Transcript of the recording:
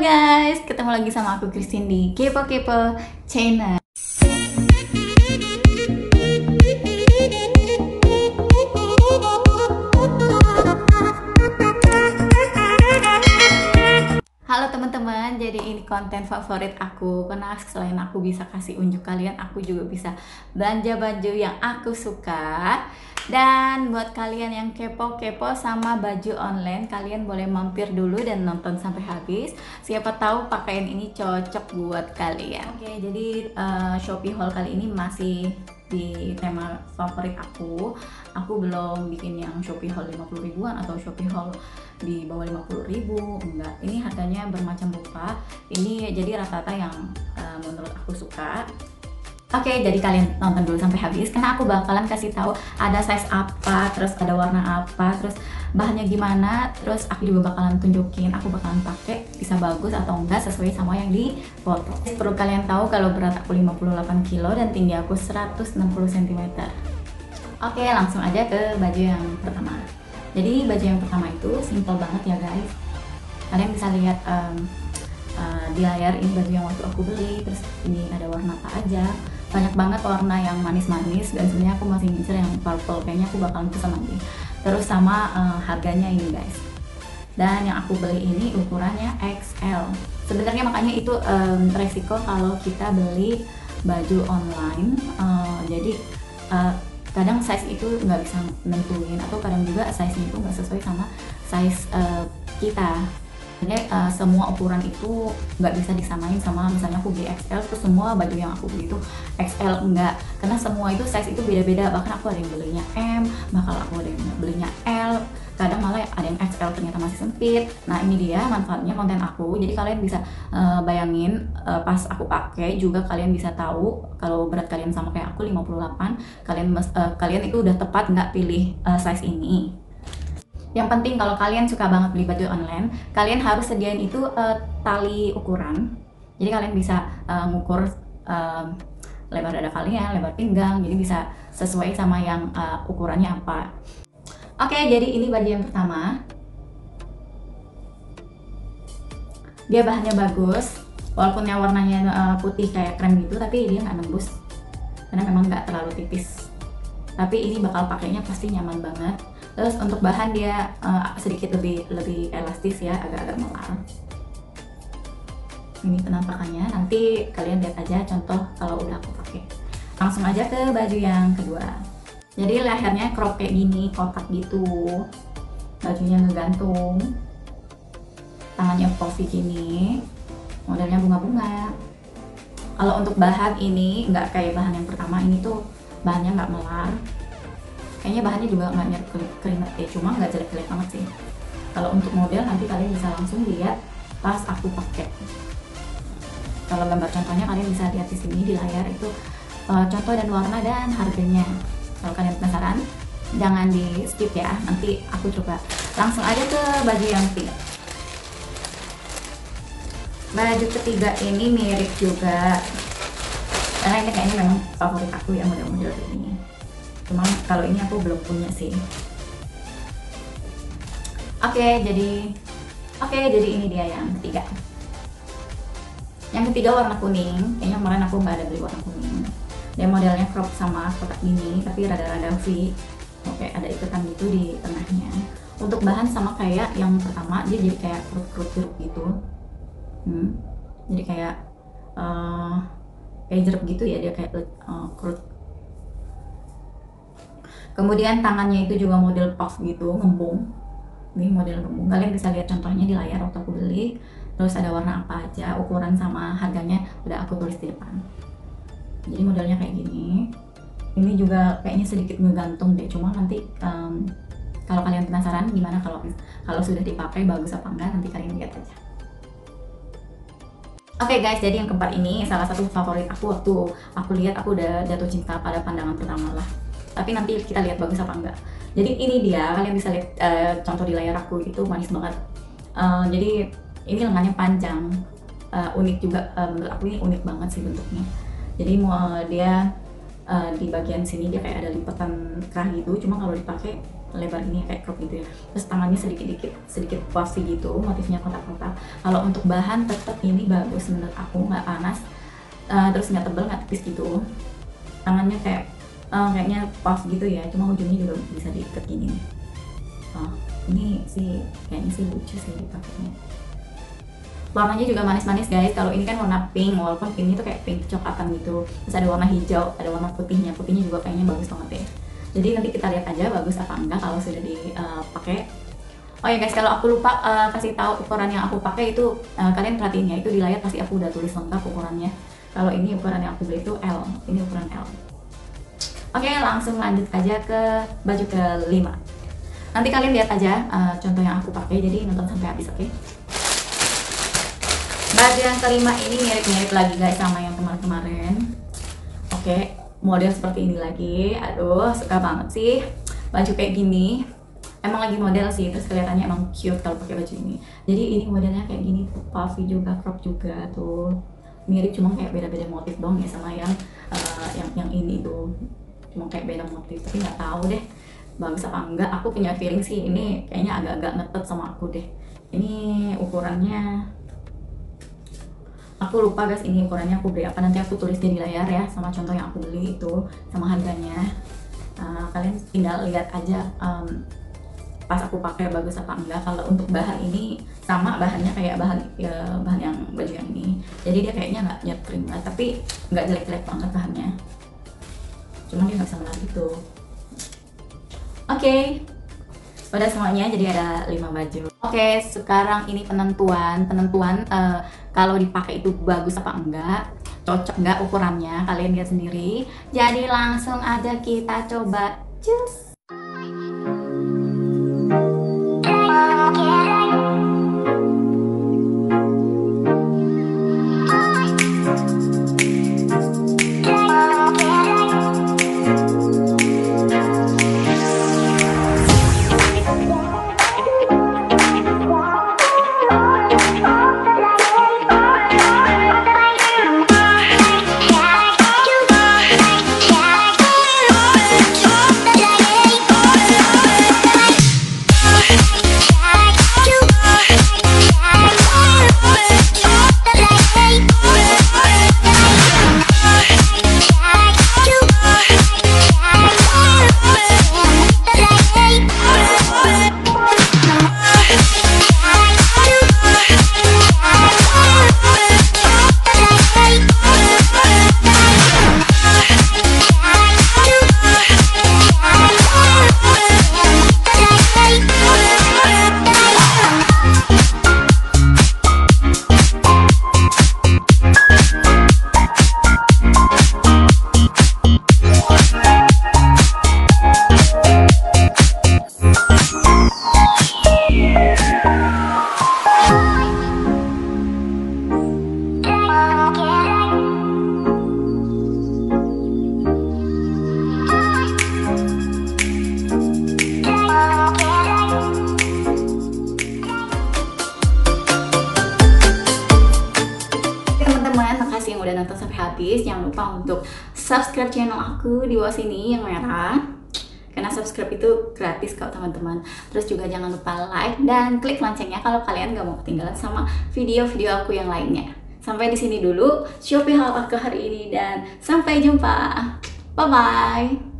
guys, ketemu lagi sama aku Christine di Kepo Kepo Channel. Halo teman-teman, jadi ini konten favorit aku karena selain aku bisa kasih unjuk kalian, aku juga bisa belanja baju yang aku suka. Dan buat kalian yang kepo-kepo sama baju online, kalian boleh mampir dulu dan nonton sampai habis. Siapa tahu pakaian ini cocok buat kalian. Oke, jadi Shopee haul kali ini masih di tema favorit aku. Aku belum bikin yang Shopee haul 50 ribuan atau Shopee haul di bawah 50 ribu, enggak. Ini harganya bermacam rupa. Ini jadi rata-rata yang menurut aku suka. Oke, jadi kalian nonton dulu sampai habis karena aku bakalan kasih tahu ada size apa, terus ada warna apa, terus bahannya gimana, terus aku juga bakalan tunjukin aku bakalan pakai bisa bagus atau enggak sesuai sama yang di foto. Perlu kalian tahu kalau berat aku 58 kilo dan tinggi aku 160 cm. Oke, langsung aja ke baju yang pertama. Jadi baju yang pertama itu simple banget ya guys. Kalian bisa lihat di layar ini baju yang waktu aku beli. Terus ini ada warna apa aja. Banyak banget warna yang manis-manis dan sebenarnya aku masih ngincer yang purple, kayaknya aku bakalan pesan lagi. Terus sama harganya ini guys. Dan yang aku beli ini ukurannya XL. Sebenarnya makanya itu resiko kalau kita beli baju online. Jadi kadang size itu nggak bisa nentuin, atau kadang juga size itu nggak sesuai sama size kita. Jadi semua ukuran itu nggak bisa disamain sama misalnya aku beli XL terus semua baju yang aku beli itu XL, enggak, karena semua itu size itu beda-beda. Bahkan aku ada yang belinya M, bakal aku ada yang belinya L, kadang malah ada yang XL ternyata masih sempit. Nah ini dia manfaatnya konten aku, jadi kalian bisa bayangin pas aku pakai juga kalian bisa tahu kalau berat kalian sama kayak aku 58, kalian itu udah tepat nggak pilih size ini. Yang penting kalau kalian suka banget beli baju online, kalian harus sediain itu tali ukuran. Jadi kalian bisa ngukur lebar dada kalian, lebar pinggang, jadi bisa sesuai sama yang ukurannya apa. Oke, jadi ini baju yang pertama. Dia bahannya bagus, walaupun yang warnanya putih kayak krem gitu, tapi dia nggak nembus karena memang nggak terlalu tipis. Tapi ini bakal pakainya pasti nyaman banget. Terus untuk bahan dia sedikit lebih elastis ya, agak-agak melar. Ini penampakannya, nanti kalian lihat aja contoh kalau udah aku pakai. Langsung aja ke baju yang kedua. Jadi lehernya crop kayak gini, kotak gitu. Bajunya ngegantung. Tangannya posisi gini. Modelnya bunga-bunga. Kalau untuk bahan ini nggak kayak bahan yang pertama, ini tuh bahannya nggak melar. Kayaknya bahannya juga nggak nyerap keringat ya, cuma nggak jelek-jelek banget sih. Kalau untuk model nanti kalian bisa langsung lihat pas aku pakai. Kalau gambar contohnya kalian bisa lihat di sini di layar itu contoh dan warna dan harganya. Kalau kalian penasaran jangan di skip ya, nanti aku coba. Langsung aja ke baju yang ketiga. Baju ketiga ini mirip juga, karena ini kayaknya memang favorit aku ya model-model ini. Cuma kalau ini aku belum punya sih. Oke, jadi ini dia yang ketiga. Yang ketiga warna kuning. Kayaknya kemarin aku nggak ada beli warna kuning. Dia modelnya crop sama kotak gini, tapi rada-rada V. Oke, ada ikutan gitu di tengahnya. Untuk bahan sama kayak yang pertama, dia jadi kayak kerut-kerut jeruk gitu. Jadi kayak jeruk gitu ya, dia kayak kerut. Kemudian tangannya itu juga model puff gitu, ngembung. Ini model ngembung. Kalian bisa lihat contohnya di layar waktu aku beli. Terus ada warna apa aja, ukuran sama harganya udah aku tulis di depan. Jadi modelnya kayak gini. Ini juga kayaknya sedikit ngegantung deh. Cuma nanti kalau kalian penasaran gimana kalau sudah dipakai bagus apa enggak, nanti kalian lihat aja. Oke guys, jadi yang keempat ini salah satu favorit aku waktu aku lihat, aku udah jatuh cinta pada pandangan pertama lah. Tapi nanti kita lihat bagus apa enggak. Jadi ini dia, kalian bisa lihat contoh di layar aku, itu manis banget. Jadi ini lengannya panjang, unik juga, menurut aku ini unik banget sih bentuknya. Jadi dia di bagian sini dia kayak ada lipatan kerah gitu, cuma kalau dipakai lebar ini kayak crop gitu ya. Terus tangannya sedikit puffy gitu, motifnya kotak-kotak. Kalau untuk bahan tetap ini bagus menurut aku, nggak panas, terus nggak tebal nggak tipis gitu. Tangannya kayaknya puff gitu ya, cuma ujungnya juga bisa diikat gini nih. Ini sih kayaknya sih lucu sih dipakainya. Warnanya juga manis-manis guys. Kalau ini kan warna pink, walaupun ini tuh kayak pink coklatan gitu. Terus ada warna hijau, ada warna putihnya juga kayaknya bagus banget ya. Jadi nanti kita lihat aja bagus apa enggak kalau sudah dipakai. Oh ya guys, kalau aku lupa kasih tahu ukuran yang aku pakai itu, kalian perhatiin ya, itu di layar pasti aku udah tulis lengkap ukurannya. Kalau ini ukuran yang aku beli itu L, ini ukuran L. Oke, langsung lanjut aja ke baju kelima. Nanti kalian lihat aja contoh yang aku pakai, jadi nonton sampai habis, oke? Baju yang kelima ini mirip-mirip lagi guys sama yang kemarin-kemarin. Oke, model seperti ini lagi. Aduh, suka banget sih baju kayak gini. Emang lagi model sih, terus kelihatannya emang cute kalau pakai baju ini. Jadi ini modelnya kayak gini, puffy juga, crop juga tuh. Mirip, cuma kayak beda-beda motif dong ya sama yang ini tuh. Cuma kayak beda motif, tapi nggak tahu deh bagus apa enggak. Aku punya feeling sih ini kayaknya agak-agak ngetet sama aku deh. Ini ukurannya aku lupa guys, ini ukurannya aku beli apa, nanti aku tulis di layar ya, sama contoh yang aku beli itu sama harganya. Kalian tinggal lihat aja pas aku pakai bagus apa enggak. Kalau untuk bahan ini sama bahannya kayak bahan yang baju yang ini, jadi dia kayaknya nggak nyetring lah, tapi nggak jelek-jelek banget bahannya, cuma dia nggak bisa menarik gitu. Oke, udah semuanya, jadi ada 5 baju. Oke, sekarang ini penentuan kalau dipakai itu bagus apa enggak, cocok enggak ukurannya, kalian lihat sendiri. Jadi langsung aja kita coba cus. Makasih yang udah nonton sampai habis. Jangan lupa untuk subscribe channel aku di bawah sini yang merah, karena subscribe itu gratis kok teman-teman. Terus juga jangan lupa like dan klik loncengnya kalau kalian gak mau ketinggalan sama video-video aku yang lainnya. Sampai di sini dulu Shopee haul aku hari ini, dan sampai jumpa. Bye bye.